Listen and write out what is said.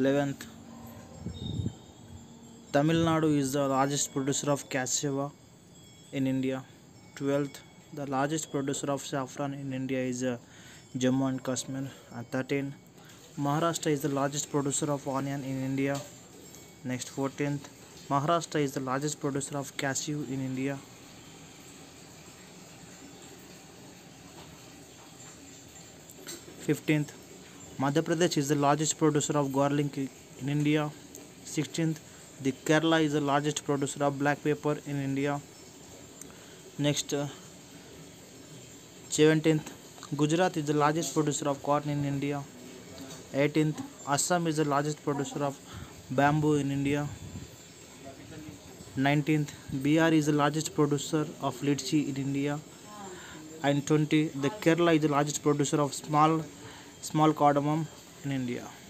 11th, Tamil Nadu is the largest producer of cassava in India. 12th, the largest producer of saffron in India is Jammu and Kashmir. And 13th, Maharashtra is the largest producer of onion in India. Next 14th, Maharashtra is the largest producer of cashew in India. 15th, Madhya Pradesh is the largest producer of garlic in India. 16th, the Kerala is the largest producer of black pepper in India. Next 17th, Gujarat is the largest producer of cotton in India. 18th, Assam is the largest producer of bamboo in India. 19th, Bihar is the largest producer of lychee in India. And 20, the Kerala is the largest producer of small cardamom in India.